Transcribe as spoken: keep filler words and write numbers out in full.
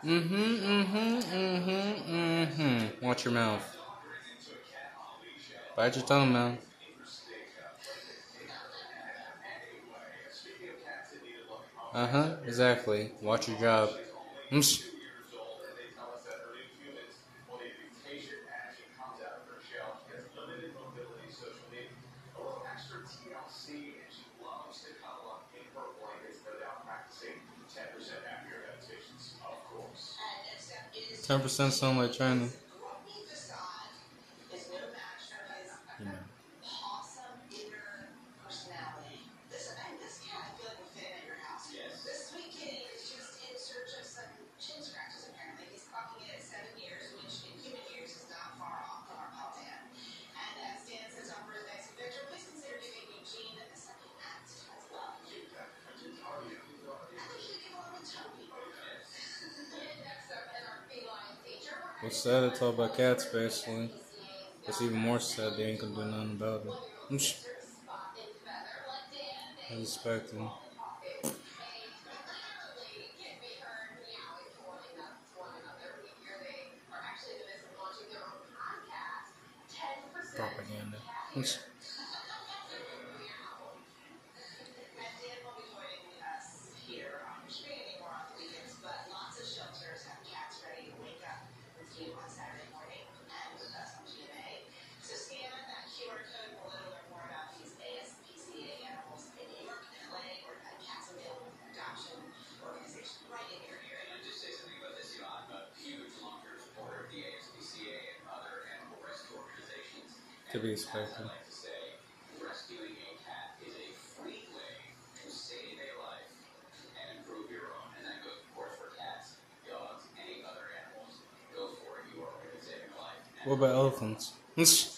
Mm-hmm, mm-hmm, mm-hmm, mm-hmm. Watch your mouth. Bite your tongue, man. Uh-huh, exactly. Watch your job. Mm. ten percent sound like China. You know. What's sad? It's all about cats, basically. It's even more sad they ain't gonna do nothing about it. Mm. I respect them. Propaganda. Mm. To be expected. What about elephants?